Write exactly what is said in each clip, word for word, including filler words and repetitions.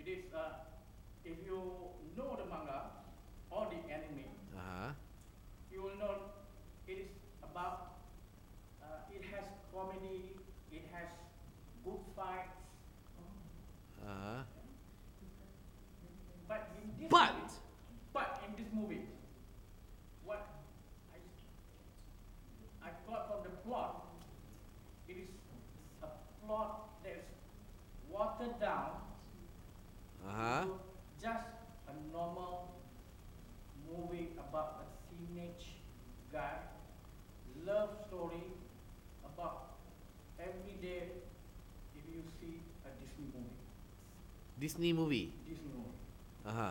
It is, uh, if you know the manga or the anime, Uh-huh. you will know it is about, uh, it has comedy, it has good fights, Uh-huh. but in this But- movie, but in this movie, what I, I got from the plot, it is a plot that is watered down Uh-huh. to just a normal movie about a teenage guy, love story about every day if you see a Disney movie. Disney movie. Disney movie. Uh-huh.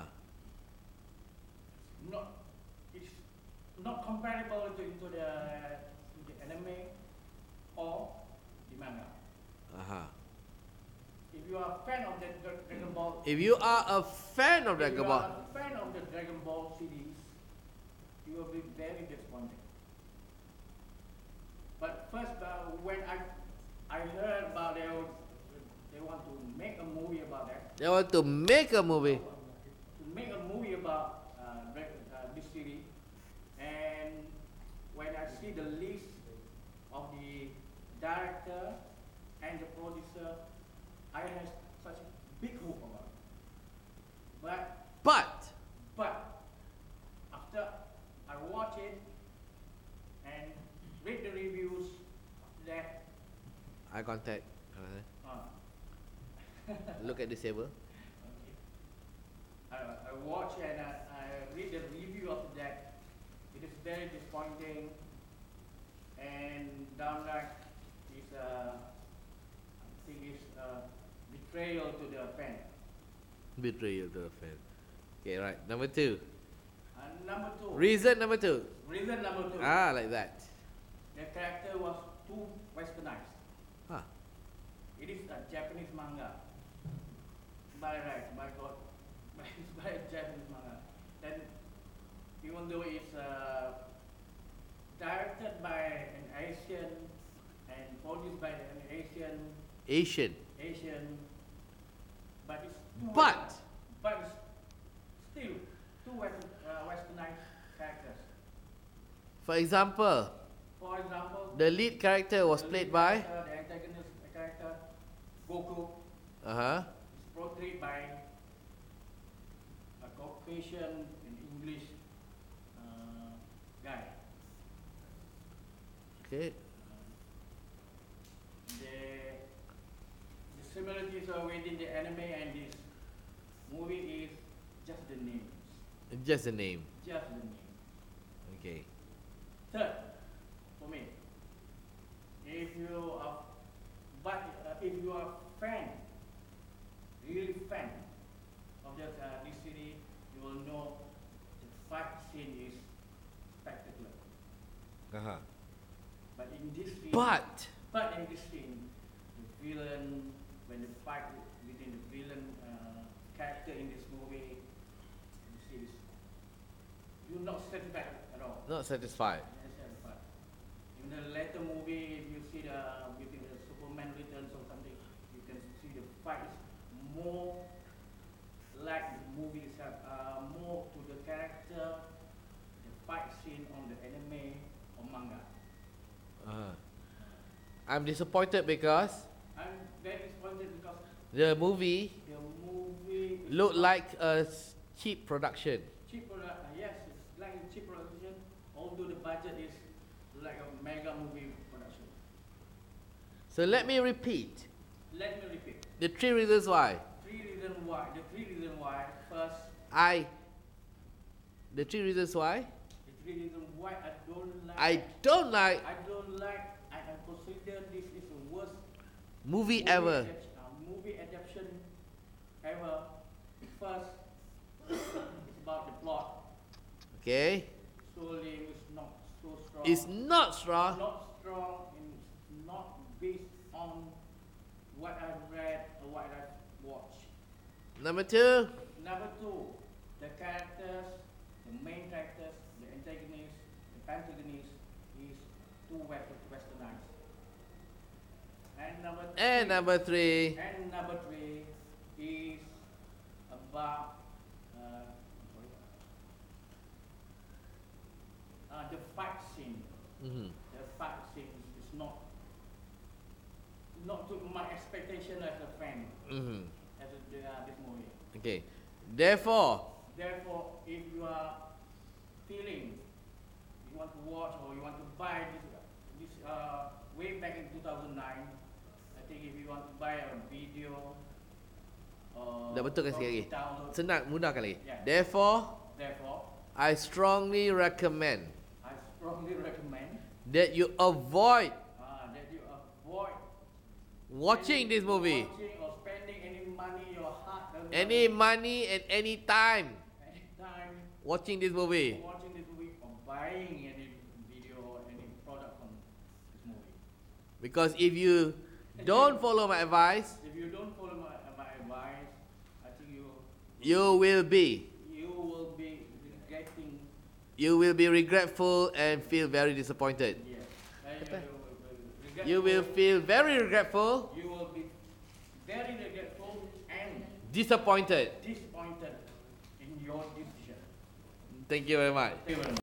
Not it's not comparable to, to the to the anime or the manga. Uh-huh. If you are a fan of the Dra- Dragon Ball, If you are a fan of if Dragon you Ball, are a fan of the Dragon Ball series, you will be very disappointed. But first, uh, when I I heard about they would, they want to make a movie about that, they want to make a movie. to make a movie about uh, Dra- uh, this series, and when I see the list of the director and the producer, I had such a big hope about it. But But but after I watch it and read the reviews that eye contact. Uh, uh, look at the saber. okay, I, I watch and I, I read the review of that. It is very disappointing and downright is uh, I think is uh, betrayal to the fan. Betrayal to a fan. Okay, right. Number two. Uh, number two. Reason number two. Reason number two. Ah, like that. The character was too westernized. Huh. It is a Japanese manga. By right, by God, by, by a Japanese manga. Then, even though it's uh, directed by an Asian and produced by an Asian, Asian. Asian, but it's too But- western- but it's still two western, uh, westernized characters. For example, For example, the lead character was the played lead by. character, the antagonist character, Goku, Uh huh. is portrayed by a Caucasian and English uh, guy. Okay. The, the similarities are within the anime and this movie is just the names. Just the name. Just the name. Okay. Third, for me, if you are, but uh, if you are fan, really fan of that uh, this series, you will know the fight scene is spectacular. Uh huh. But in this scene, But but in this scene, the villain, when the fight within the villain uh, character in this movie, you see this, you're not satisfied at all. not satisfied. Yes, yes, but in the later movie, if you see the within the Superman Returns or something, you can see the fight is more like the movie itself, uh, more to the character, the fight scene on the anime or manga. Uh huh. I'm disappointed because I'm very disappointed because the movie the movie is looked not like a s- cheap production. cheap product. Uh, yes, it's like a cheap production, although the budget is like a mega movie production. So let me repeat Let me repeat. the three reasons why Three reasons why. The three reasons why. First, I. The three reasons why the three reasons why I don't like. I don't like I don't like. I I consider this is the worst movie ever. adapt- uh, movie adaptation ever. First, it's about the plot. Okay. Story is not so strong. It's not strong. not strong and it's not based on what I've read or what I've watched. Number two. Number two, the characters, the main characters, the antagonist, the antagonist is too west- westernized. And number three, And number three. and number three is about uh, sorry, uh, the fight scene. Mm-hmm. The fight scene is not not to my expectation as a fan Mm-hmm. as a, uh, this movie. Okay. Therefore, Therefore, if you are feeling you want to watch or you want to buy this this uh, way back in two thousand nine, I think if you want to buy a video uh, dah betul kan or sekali lagi? download, Senang, mudah kali. Yeah. Therefore, therefore, I strongly recommend I strongly recommend that you avoid uh, that you avoid watching this movie. watching or spending any money, your heart, Any money and any time any time watching this movie. for watching this movie or buying any video or any product from this movie. Because if you don't follow my advice, If you don't follow my, my advice, I think you you will be you will be regretting. you will be regretful and feel very disappointed. Yes. And Apa? you, will- will regretful, You will feel very regretful, You will be very regretful and disappointed. disappointed in your decision. Thank you very much. Thank you very much.